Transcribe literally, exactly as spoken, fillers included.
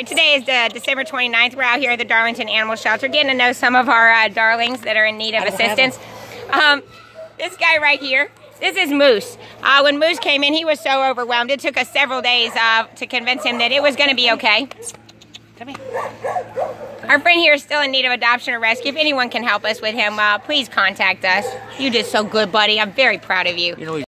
right, today is the December twenty-ninth. We're out here at the Darlington Animal Shelter getting to know some of our uh, darlings that are in need of assistance. Um, this guy right here, this is Moose. Uh, when Moose came in, he was so overwhelmed. It took us several days uh, to convince him that it was going to be okay. Come here. Our friend here is still in need of adoption or rescue. If anyone can help us with him, uh, please contact us. You did so good, buddy. I'm very proud of you. You know,